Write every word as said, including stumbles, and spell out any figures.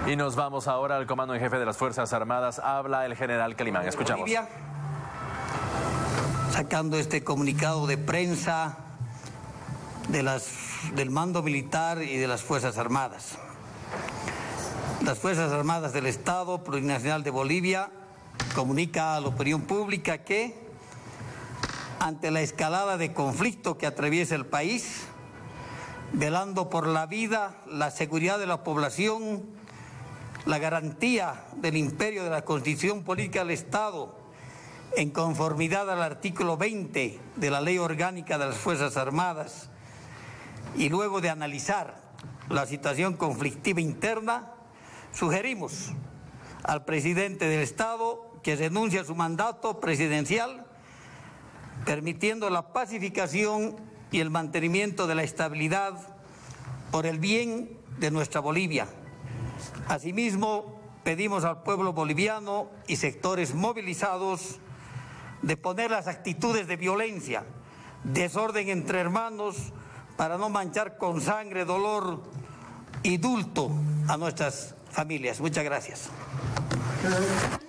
Y nos vamos ahora al comando en jefe de las Fuerzas Armadas. Habla el general Calimán. Escuchamos. Bolivia, sacando este comunicado de prensa de las, del mando militar y de las Fuerzas Armadas. Las Fuerzas Armadas del Estado Plurinacional de Bolivia comunica a la opinión pública que, ante la escalada de conflicto que atraviesa el país, velando por la vida, la seguridad de la población, la garantía del imperio de la Constitución Política del Estado, en conformidad al artículo veinte de la Ley Orgánica de las Fuerzas Armadas, y luego de analizar la situación conflictiva interna, sugerimos al presidente del Estado que renuncie a su mandato presidencial, permitiendo la pacificación y el mantenimiento de la estabilidad por el bien de nuestra Bolivia. Asimismo, pedimos al pueblo boliviano y sectores movilizados de poner las actitudes de violencia, desorden entre hermanos, para no manchar con sangre, dolor y dulto a nuestras familias. Muchas gracias.